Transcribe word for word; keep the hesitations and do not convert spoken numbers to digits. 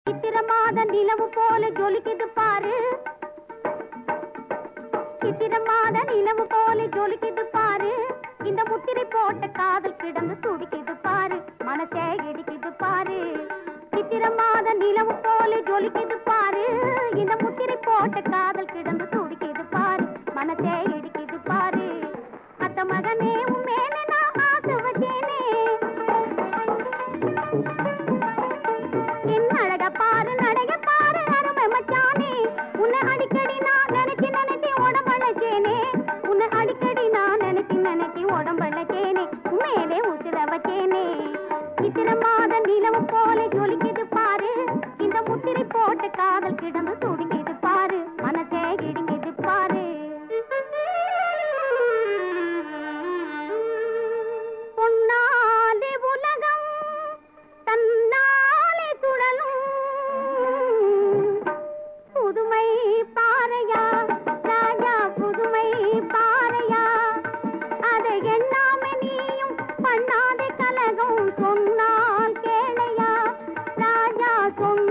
சித்திர மாத நிலவு போல ஜொலிக்குது பாரு, சித்திர மாத நிலவு போல ஜொலிக்குது பாரு, இந்த முத்திரை போட்ட காதல் கிடந்து துடிக்குது பாரு, மனசே இடிக்குது பாரு. சித்திர மாத நிலவு போல ஜொலிக்குது பாரு, இந்த முத்திரை போட்ட காதல் கிடந்து துடிக்குது பாரு, மனசே இடிக்குது பாரு. அத்த மகனே உன் மேல நான் ஆசை வச்சேனே, என் அழக பாரு நடைய பாரு அருமை மச்சானே, உன்னை அடிக்கடி நான் நினைச்சு நினைச்சு உடம்பழச்சேனே, உன்னை அடிக்கடி நான் நினைச்சு நினைச்சு உடம்பழச்சேனே, உண்மையிலே உசிர வச்சேனே. சித்திர மாத நிலவு போல ஜொலிக்குது பாரு, இந்த முத்திரை போட்ட காதல் கிடந்து துடிக்குது பாரு, மனசே இடிக்குது பாரு. பொன்னாலே உலகம் தன்னாலே சுழலும், புதுமை பாறையா ராஜா புதுமை பாறையா, அதை எண்ணாம நீயும் பண்ணாத கலகம் சொன்னால் கேளையா ராஜா சொன்ன